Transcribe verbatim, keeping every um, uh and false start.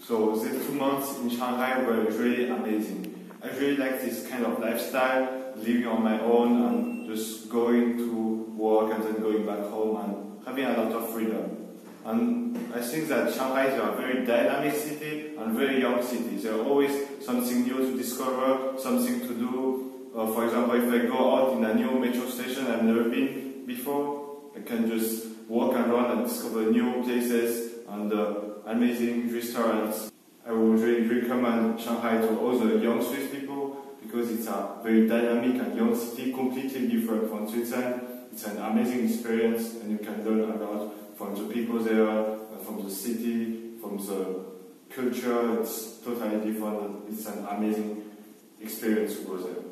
So the two months in Shanghai were really amazing. I really like this kind of lifestyle, living on my own and just going to work and then going back home and having a lot of freedom. And I think that Shanghai is a very dynamic city and very young city. There's always something new to discover, something to do. Uh, for example, if I go out in a new metro station I've never been before, I can just walk around and discover new places and uh, amazing restaurants. I would really recommend Shanghai to all the young Swiss people because it's a very dynamic and young city, completely different from Switzerland. It's an amazing experience and you can learn a lot from the people there, from the city, from the culture. It's totally different. It's an amazing experience to go there.